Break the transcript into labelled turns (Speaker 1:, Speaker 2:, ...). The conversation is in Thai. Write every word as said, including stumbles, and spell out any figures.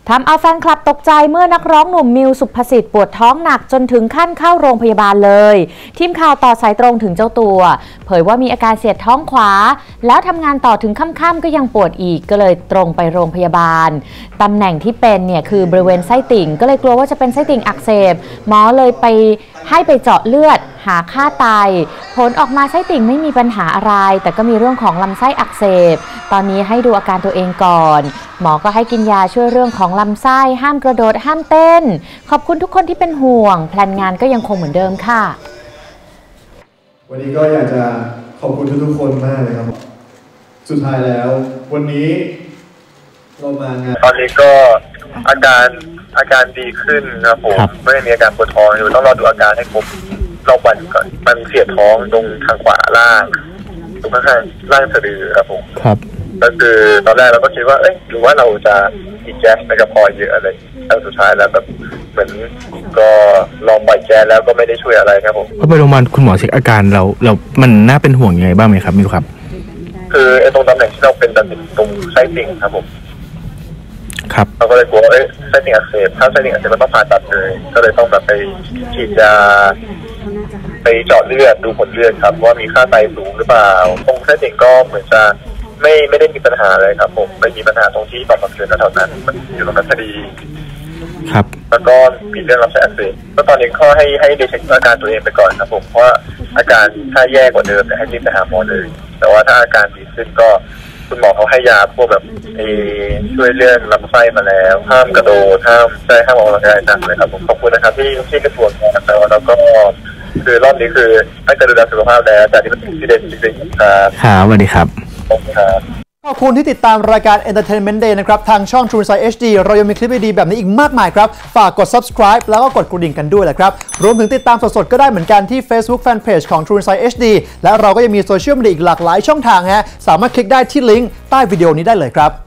Speaker 1: ทำเอาแฟนคลับตกใจเมื่อนักร้องหนุ่มมิวสุภสิทธิ์ปวดท้องหนักจนถึงขั้นเข้าโรงพยาบาลเลยทีมข่าวต่อสายตรงถึงเจ้าตัวเผยว่ามีอาการเสียดท้องขวาแล้วทำงานต่อถึงค่ำๆก็ยังปวดอีกก็เลยตรงไปโรงพยาบาลตำแหน่งที่เป็นเนี่ยคือบริเวณไส้ติ่งก็เลยกลัวว่าจะเป็นไส้ติ่งอักเสบหมอเลยไปให้ไปเจาะเลือดหาค่าไตผลออกมาไส้ติ่งไม่มีปัญหาอะไรแต่ก็มีเรื่องของลำไส้อักเสบตอนนี้ให้ดูอาการตัวเองก่อนหมอก็ให้กินยาช่วยเรื่องของลำไส้ห้ามกระโดดห้ามเต้นขอบคุณทุกคนที่เป็นห่วงแพลนงานก็ยังคงเหมือนเดิมค่ะ
Speaker 2: วันนี้ก็อยากจะขอบคุณทุกๆคนมากเลยครับสุดท้ายแล้ววันนี้เรามางาน
Speaker 3: ตอนนี้ก็อาการอาการดีขึ้นครับผมไม่มีอาการปวดท้องอยู่ต้องรอดูอาการให้ครบเราบันก่อนมันเสียดท้องตรงทางขวาล่างตรงข้างล่างสะดือครับผมครับก็คือตอนแรกเราก็คิดว่าเอ๊ะหรือว่าเราจะกินแก๊สในกระเพาะเยอะอะไรแต่สุดท้ายแล้วแบบเหมือนก็ลองปล่อยแก๊สแล้วก็ไม่ได้ช่วยอะไรครับผม
Speaker 4: พอไปโรงพยาบาลคุณหมอเช็คอาการเราเรามันน่าเป็นห่วงยังไงบ้างไหมครับมิวครับ
Speaker 3: คือไอ้ตรงตำแหน่งที่เราเป็นตรงไส้ติ่งครับผม
Speaker 4: ครับ
Speaker 3: เราก็เลยกลัวเอ้ยไส้ติ่งอักเสบถ้าไส้ติ่งอักเสบมันต้องผ่าตัดเลยก็เลยต้องแบบไปฉีดยาไปเจาะเลือดดูผลเลือดครับว่ามีค่าไตสูงหรือเปล่าตรงไส้ติ่งก็เหมือนจะไม่ไม่ได้มีปัญหาเลยครับผมไม่มีปัญหาตรงที่ต่อมน้ำเกลือแถวนั้นมันอยู่ตรงนั้นพอดี
Speaker 4: ครับ
Speaker 3: แล้วก็มีเรื่องลำไส้อักเสบก็ตอนนี้ข้อให้ให้ดูเช็คอาการตัวเองไปก่อนครับผมเพราะอาการถ้าแย่กว่าเดิมเนี่ยให้รีบไปหาหมอเลยแต่ว่าถ้าอาการดีขึ้นก็คุณหมอเขาให้ยาพวกแบบเอช่วยเรื่องลำไส้มาแล้วห้ามกระโดดห้ามใช่ห้ามออกกำลังกายหนักเลยครับผมขอบคุณนะครับที่ที่กระทรวงการแต่ว่าเราก็คือรอบนี้คือให้การดูแลสุขภาพแล้วจากที่เป็นที่เด่นจริงๆครับ
Speaker 4: ครับสวัสดีครับ
Speaker 3: ขอบคุณครับ
Speaker 5: ขอบคุณที่ติดตามรายการ Entertainment Day นะครับทางช่อง True Insight เอช ดี เรายังมีคลิปดีๆแบบนี้อีกมากมายครับฝากกด Subscribe แล้วก็กดกระดิ่งกันด้วยแหละครับรวมถึงติดตามสดๆก็ได้เหมือนกันที่ Facebook Fanpage ของ True Insight เอช ดี และเราก็ยังมีโซเชียลมีเดียอีกหลากหลายช่องทางฮะสามารถคลิกได้ที่ลิงก์ใต้วิดีโอนี้ได้เลยครับ